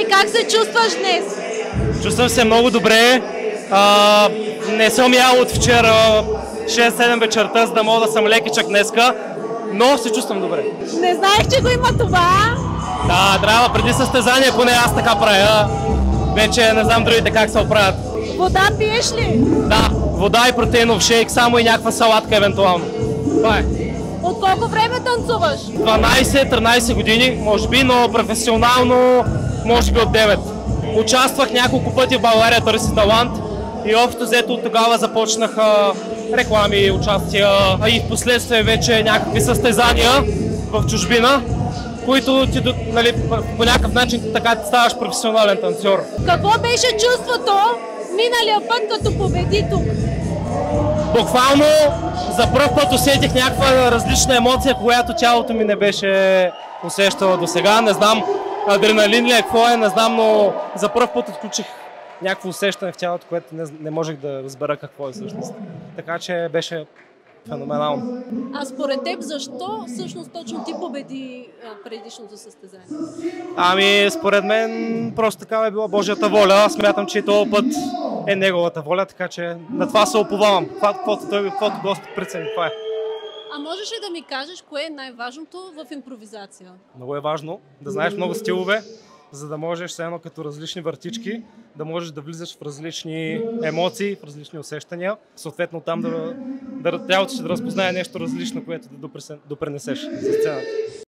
И как се чувстваш днес? Чувствам се много добре. Не съм ял от вчера 6-7 вечерта, за да мога да съм лекичък днеска, но се чувствам добре. Не знаех, че го има това. Да, трябва преди състезание, поне аз така правя. Вече не знам другите как се оправят. Вода пиеш ли? Да, вода и протеинов шейк, само и някаква салатка евентуално. Това е. От колко време танцуваш? 12-13 години, може би, но професионално може би от 9. Участвах няколко пъти в България Търси талант и общо взето от тогава започнаха реклами, участия, а и в последствие вече някакви състезания в чужбина, които ти, нали, по някакъв начин така ти ставаш професионален танцор. Какво беше чувството миналия път, като победи тук? Буквално за пръв път усетих някаква различна емоция, която тялото ми не беше усещала до сега. Не знам адреналин ли е, какво е, не знам, но за пръв път отключих някакво усещане в тялото, което не можех да разбера какво е всъщност. Така че беше феноменално. А според теб защо всъщност точно ти победи предишното състезание? Ами, според мен просто такава е била Божията воля. Аз смятам, че и този път е неговата воля, така че на това се оповавам. Каквото Господ прецени, това е. А можеш ли да ми кажеш кое е най-важното в импровизация? Много е важно да знаеш много стилове, за да можеш, все едно като различни въртички, да можеш да влизаш в различни емоции, в различни усещания. Съответно там тялото ще да разпознае нещо различно, което да допренесеш за сцената.